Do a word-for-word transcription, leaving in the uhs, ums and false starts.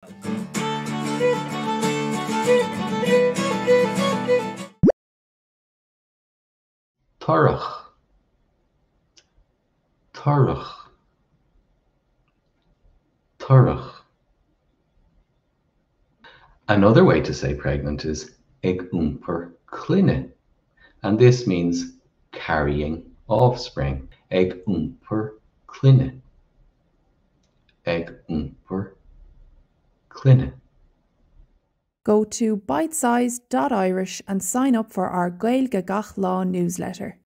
Torach, torach, torach. Another way to say pregnant is ag umper clinne, and this means carrying offspring. Ag umper clinne, ag umper clinne. Go to bitesize dot irish and sign up for our Gaeilge Gach Law newsletter.